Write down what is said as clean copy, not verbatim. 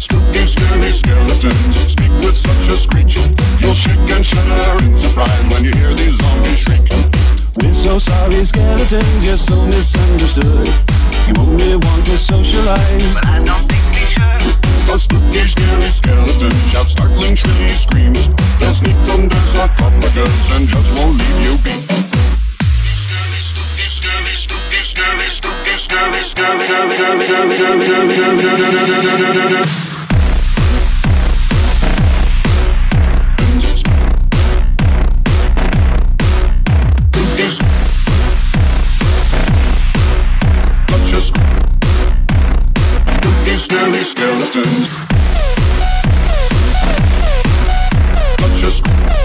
Spooky, scary skeletons speak with such a screech. You'll shake and shudder in surprise when you hear these zombies shriek. We're so sorry, skeletons, you're so misunderstood. You only want to socialize, but I don't think we should. Those spooky, scary skeletons shout startling, shrilly screams. They'll sneak under sarcophagus and just won't leave you be. Spooky, scary, spooky, scary, spooky, scary, scary, scary, scary, scary, scary, scary, scary. Scary skeletons. Touch a